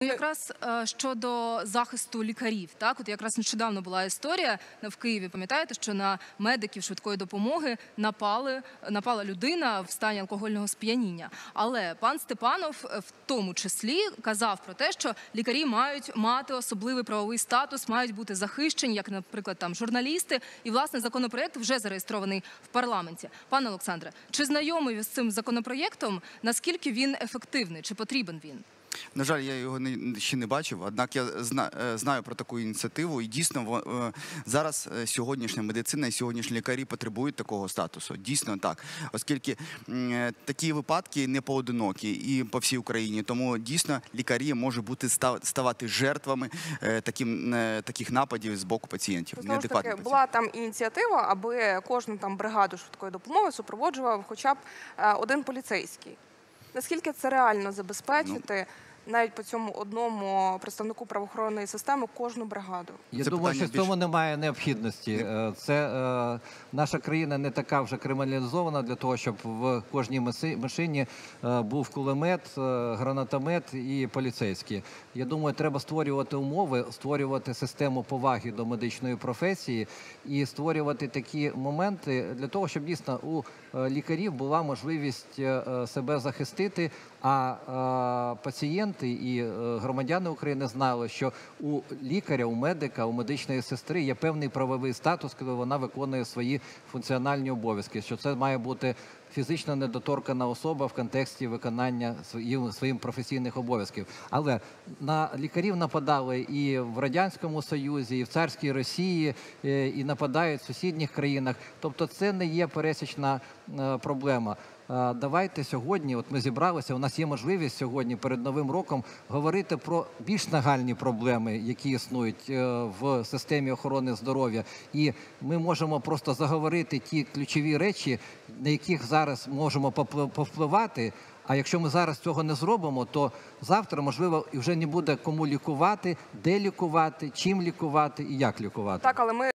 Якраз щодо захисту лікарів, так, от якраз нещодавно була історія в Києві, пам'ятаєте, що на медиків швидкої допомоги напала людина в стані алкогольного сп'яніння. Але пан Степанов в тому числі казав про те, що лікарі мають мати особливий правовий статус, мають бути захищені, як, наприклад, там журналісти. І, власне, законопроєкт вже зареєстрований в парламенті. Пане Олександре, чи знайомий ви з цим законопроєктом? Наскільки він ефективний? Чи потрібен він? На жаль, я його ще не бачив, однак я знаю про таку ініціативу. І дійсно, зараз сьогоднішня медицина і сьогоднішні лікарі потребують такого статусу. Дійсно так. Оскільки такі випадки не поодинокі і по всій Україні. Тому дійсно лікарі можуть ставати жертвами таких нападів з боку пацієнтів. Знову ж таки, була там ініціатива, аби кожну там бригаду швидкої допомоги супроводжував хоча б один поліцейський. Наскільки це реально забезпечити навіть по цьому одному представнику правоохоронної системи кожну бригаду? Я думаю, що в цьому немає необхідності. Наша країна не така вже криміналізована для того, щоб в кожній машині був кулемет, гранатомет і поліцейський. Я думаю, треба створювати умови, створювати систему поваги до медичної професії і створювати такі моменти для того, щоб дійсно у лікарів була можливість себе захистити, а пацієнти і громадяни України знали, що у лікаря, у медика, у медичної сестри є певний правовий статус, коли вона виконує свої функціональні обов'язки, що це має бути фізично недоторкана особа в контексті виконання своїх професійних обов'язків. Але на лікарів нападали і в Радянському Союзі, і в царській Росії, і нападають в сусідніх країнах. Тобто це не є пересічна проблема. Давайте сьогодні, от ми зібралися, у нас є можливість сьогодні перед Новим роком говорити про більш нагальні проблеми, які існують в системі охорони здоров'я. І ми можемо просто заговорити ті ключові речі, на яких зараз можемо повпливати. А якщо ми зараз цього не зробимо, то завтра, можливо, і вже не буде кому лікувати, де лікувати, чим лікувати і як лікувати. Так, але ми